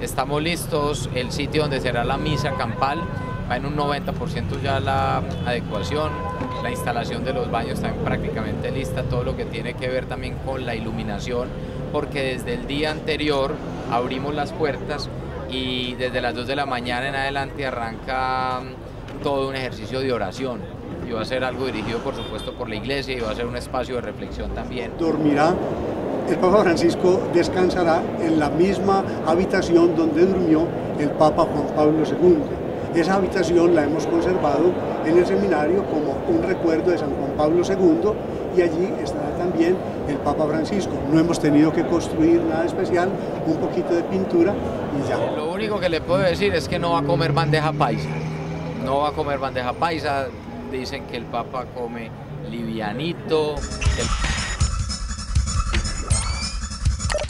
Estamos listos, el sitio donde será la misa campal va en un 90% ya la adecuación, la instalación de los baños también prácticamente lista, todo lo que tiene que ver también con la iluminación, porque desde el día anterior abrimos las puertas y desde las 2 de la mañana en adelante arranca todo un ejercicio de oración. Y va a ser algo dirigido, por supuesto, por la iglesia y va a ser un espacio de reflexión también. Dormirá, el Papa Francisco descansará en la misma habitación donde durmió el Papa Juan Pablo II. Esa habitación la hemos conservado en el seminario como un recuerdo de San Juan Pablo II y allí estará también el Papa Francisco. No hemos tenido que construir nada especial, un poquito de pintura y ya. Lo único que le puedo decir es que no va a comer bandeja paisa. No va a comer bandeja paisa. Dicen que el Papa come livianito.